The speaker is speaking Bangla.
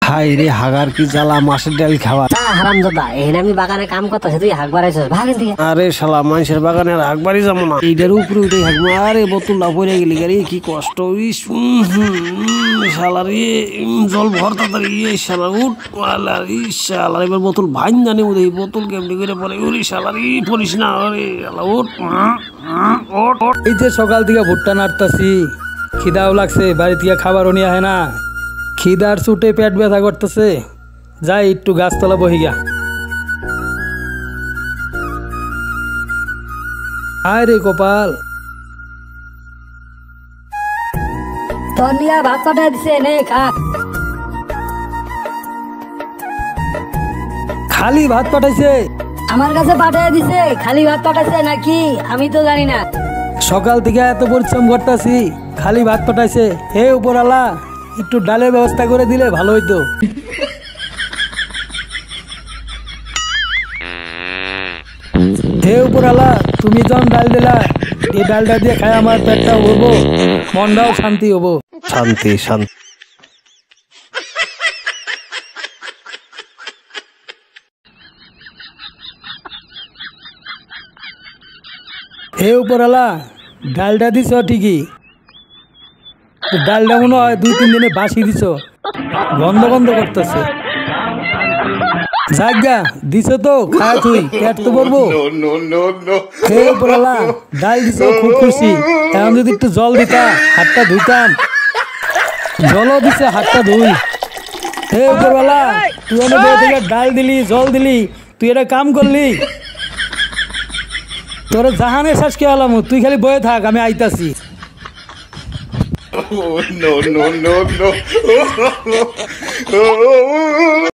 হাই রে হাগার কি জ্বালা, মাছের ডাল খাওয়া। হারামজাদা, এখানে আমি বাগানে কাম করতেছি, তুই হাঁক বাড়াইছিস ভাগেন থেকে। আরে শালা, মানুষের বাগানে আর হাঁক বাড়ি যাবো না, এইটার উপরে উঠে হাঁকবো। আরে বোতলটা পড়ে গেলি গাড়ি, কি কষ্ট। শালা রে, জল ভর তাড়াতাড়ি। শালা উঠ শালা, এবার বোতল ভাইন জানে বোধ, বোতল কেমনি করে পরে। ওরে শালা রে, পড়িস না। আরে শালা উঠ। এই যে সকাল থেকে ভুট্টা নাড়তাছি, খিদাও লাগছে, বাড়ি থেকে খাবারও নিয়ে হয় না, খিদার চুটে পেট ব্যথা করতেছে। যাই একটু গাছতলা বহি গা। আয় রে কপাল, তোর নিয়ে ভাত পাঠাই দিছে, নে খা। খালি ভাত পাঠাইছে? আমার কাছে পাঠাই দিছে, খালি ভাত পাঠাইছে নাকি আমি তো জানি না। সকাল থেকে এত পরিশ্রম করতেছি, খালি ভাত পাঠাইছে? হে উপরওয়ালা, একটু ডালের ব্যবস্থা করে দিলে ভালো হইতো। হে উপরওয়ালা, তুমি যখন ডাল দিলা, এই ডালটা দিয়ে খাই আমার পেটটা ভরবো, মনটাও শান্তি হবো। শান্তি শান্তি। হে উপরওয়ালা, ডালটা দিছ ঠিকই, ডালটা মনে হয় 2-3 দিনে বাসি দিছ, গন্ধ গন্ধ করতেছে। জায়গা দিছ তো, খায় তুই, পেট তো ভরবো। হে উপরওয়ালা, ডাল দিছ খুব খুশি, এখন যদি একটু জল দিতা হাতটা ধুইতাম। জলও দিছে, হাতটা ধুই। হে উপরওয়ালা, তুই অনেক থেকে ডাল দিলি, জল দিলি, তুই এটা কাম করলি, তোর জাহানে শেষ কে হলাম, তুই খালি বয়ে থাক, আমি আইতাছি। Oh, no.